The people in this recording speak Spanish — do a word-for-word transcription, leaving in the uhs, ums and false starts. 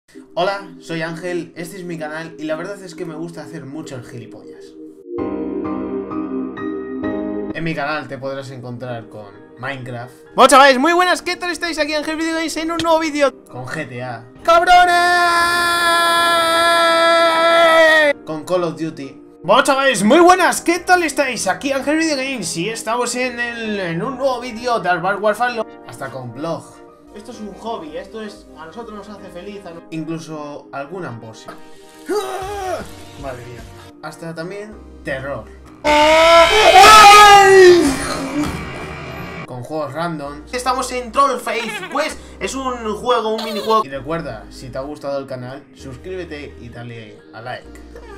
Hola, soy Ángel, este es mi canal y la verdad es que me gusta hacer mucho el gilipollas. En mi canal te podrás encontrar con Minecraft. Bueno, chavales, muy buenas, ¿qué tal estáis? Aquí Ángel Video Games en un nuevo vídeo. Con G T A. ¡Cabrones! Con Call of Duty. Bueno, chavales, muy buenas, ¿qué tal estáis? Aquí Ángel Video Games y estamos en, el, en un nuevo vídeo de Advanced Warfare. Hasta con blog. Esto es un hobby, esto es... a nosotros nos hace feliz. A... Incluso algún unboxing. Madre mía. Hasta también terror. Con juegos random. Estamos en Trollface Quest. Es un juego, un minijuego. Y recuerda, si te ha gustado el canal, suscríbete y dale a like.